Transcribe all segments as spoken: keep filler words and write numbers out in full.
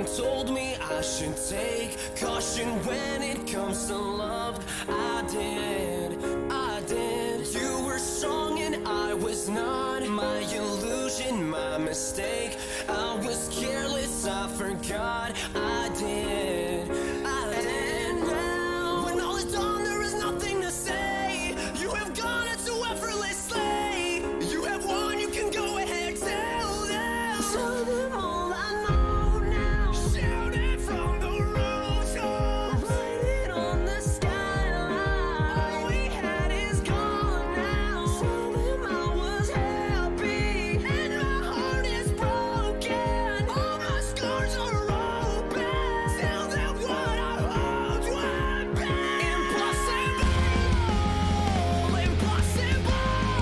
Someone told me I should take caution when it comes to love. I did, I did. You were strong and I was not. My illusion, my mistake. I was careless, I forgot. I did, I did. Now, when all is done, there is nothing to say. You have gone into effortlessly. You have won, you can go ahead, tell them. Tell them all I know now. Shout it from the rooftops. Write it on the skyline. All we had is gone now. Tell them I was happy and my heart is broken. All my scars are open. Tell them what I hoped would be. Impossible, impossible,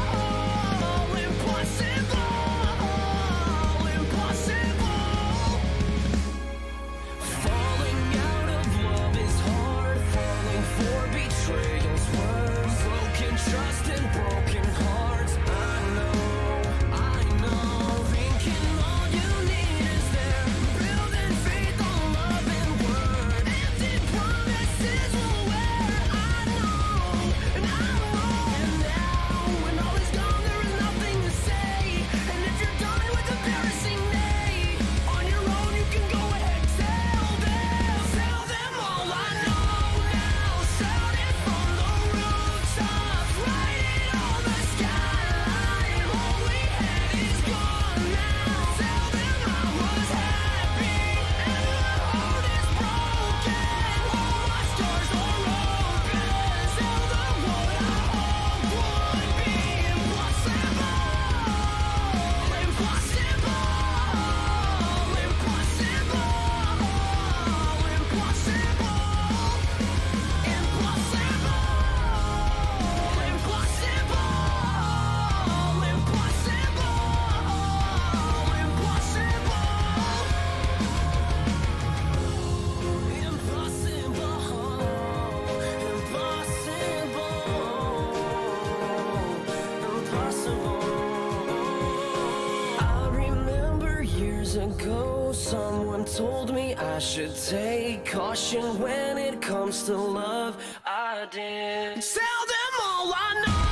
impossible, impossible. Falling out of love is hard. Falling for betrayal's worse. Broken trust and broken hearts. I know, I know. Thinking all you need is there. Building faith on love and word. Empty promises will wear. I know, and I know. And now, when all is gone, there is nothing to say. And if you're done with embarrassing me, on your own you can go ahead, tell them. Tell them all I know now. Shout it from the rooftops. Write it on the skyline. All we had is gone now. Tell them I was happy and my heart is broken. All my scars are open. Tell them what I hoped would be. Impossible, impossible, impossible, I remember years ago, someone told me I should take caution when it comes to love. I did. Tell them all I know.